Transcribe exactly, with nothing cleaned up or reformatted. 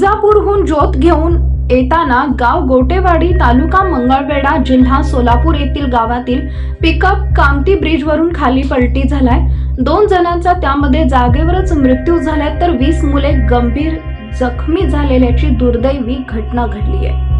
सोलापूरहून ज्योत घेऊन येताना गाव गोटेवाडी, तालुका मंगळवेढा, जिल्हा सोलापूर येथील गावातील पिकअप कामती ब्रिजवरून खाली पलटी झालाय। दोन जणांचा त्यामध्ये जागेवरच मृत्यू झालाय, तर वीस मुले गंभीर जखमी झालेल्याची दुर्दैवी घटना घडली आहे।